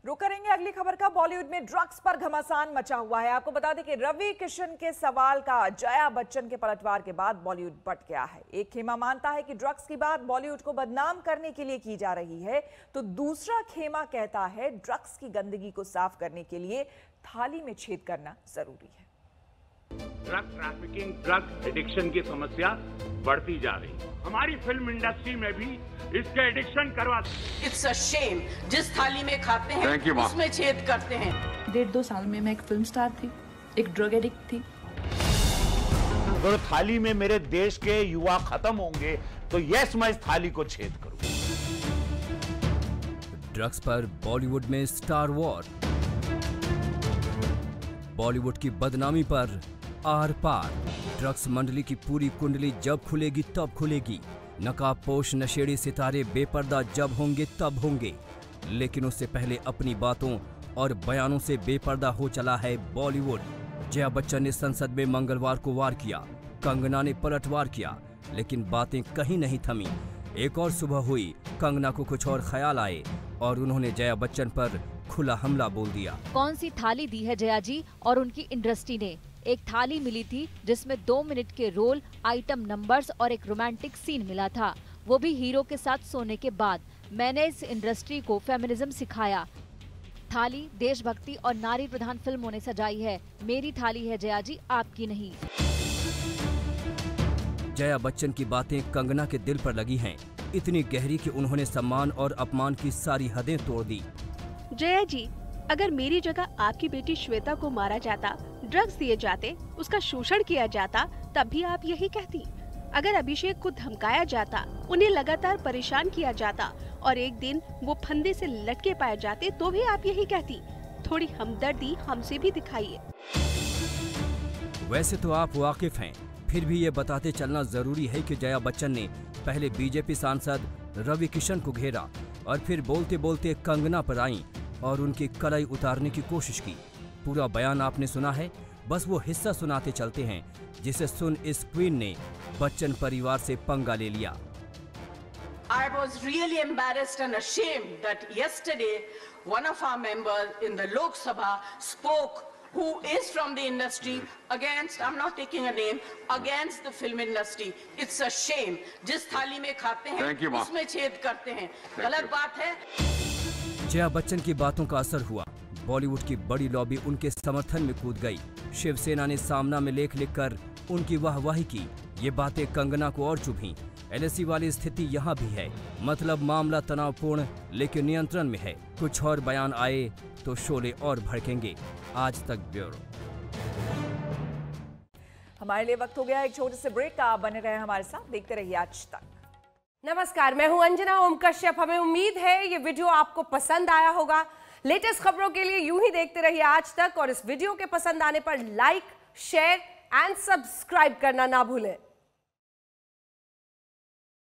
रुक करेंगे अगली खबर का। बॉलीवुड में ड्रग्स पर घमासान मचा हुआ है। आपको बता दें कि रवि किशन के सवाल का जया बच्चन के पलटवार के बाद बॉलीवुड बट गया है। एक खेमा मानता है कि ड्रग्स की बात बॉलीवुड को बदनाम करने के लिए की जा रही है, तो दूसरा खेमा कहता है ड्रग्स की गंदगी को साफ करने के लिए थाली में छेद करना जरूरी है। ड्रग ट्रैफिकिंग, ड्रग एडिक्शन की समस्या बढ़ती जा रही है। हमारी फिल्म इंडस्ट्री में भी इसके एडिक्शन करवा। इट्स अ शेम, जिस थाली में खाते हैं उसमें छेद करते हैं। 1.5-2 साल में मैं एक फिल्म स्टार थी, एक ड्रग एडिक्ट थी। अगर थाली में मेरे देश के युवा खत्म होंगे तो यस, मैं इस थाली को छेद करूंगा। ड्रग्स पर बॉलीवुड में स्टार वॉर, बॉलीवुड की बदनामी पर आर पार। ड्रग्स मंडली की पूरी कुंडली जब खुलेगी तब खुलेगी। नकाबपोश नशेड़ी सितारे बेपर्दा जब होंगे तब होंगे, लेकिन उससे पहले अपनी बातों और बयानों से बेपर्दा हो चला है बॉलीवुड। जया बच्चन ने संसद में मंगलवार को वार किया, कंगना ने पलटवार किया, लेकिन बातें कहीं नहीं थमी। एक और सुबह हुई, कंगना को कुछ और ख्याल आए और उन्होंने जया बच्चन पर खुला हमला बोल दिया। कौन सी थाली दी है जया जी और उनकी इंडस्ट्री ने? एक थाली मिली थी जिसमें 2 मिनट के रोल, आइटम नंबर्स और एक रोमांटिक सीन मिला था, वो भी हीरो के साथ सोने के बाद। मैंने इस इंडस्ट्री को फेमिनिज्म सिखाया। थाली देशभक्ति और नारी प्रधान फिल्मों ने सजाई है। मेरी थाली है जया जी, आपकी नहीं। जया बच्चन की बातें कंगना के दिल पर लगी हैं, इतनी गहरी कि उन्होंने सम्मान और अपमान की सारी हदें तोड़ दी। जया जी, अगर मेरी जगह आपकी बेटी श्वेता को मारा जाता, ड्रग्स दिए जाते, उसका शोषण किया जाता, तब भी आप यही कहती। अगर अभिषेक को धमकाया जाता, उन्हें लगातार परेशान किया जाता और एक दिन वो फंदे से लटके पाए जाते, तो भी आप यही कहती। थोड़ी हमदर्दी हमसे भी दिखाइए। वैसे तो आप वाकिफ हैं, फिर भी ये बताते चलना जरूरी है कि जया बच्चन ने पहले बीजेपी सांसद रवि किशन को घेरा और फिर बोलते बोलते कंगना पर आईं और उनकी कलाई उतारने की कोशिश की। पूरा बयान आपने सुना है, बस वो हिस्सा सुनाते चलते हैं जिसे सुन इस क्वीन ने बच्चन परिवार से पंगा ले लिया। I was really embarrassed and ashamed that yesterday one of our members in the Lok Sabha spoke, who is from the industry, against, I'm not taking a name, against the film industry. It's a shame. जिस थाली में खाते हैं उसमें छेद करते हैं। गलत बात है। जया बच्चन की बातों का असर हुआ। बॉलीवुड की बड़ी लॉबी उनके समर्थन में कूद गई। शिवसेना ने सामना में लेख लिखकर उनकी वाहवाही की। ये बातें कंगना को और चुभीं। एलएसी वाली स्थिति यहाँ भी है, मतलब मामला तनावपूर्ण लेकिन नियंत्रण में है। कुछ और बयान आए तो शोले और भड़केंगे। आज तक ब्यूरो। हमारे लिए वक्त हो गया एक छोटे से ब्रेक का। आप बने रहे हमारे साथ, देखते रहिए आज तक। नमस्कार, मैं हूं अंजना ओम कश्यप। हमें उम्मीद है ये वीडियो आपको पसंद आया होगा। लेटेस्ट खबरों के लिए यूं ही देखते रहिए आज तक और इस वीडियो के पसंद आने पर लाइक, शेयर एंड सब्सक्राइब करना ना भूलें।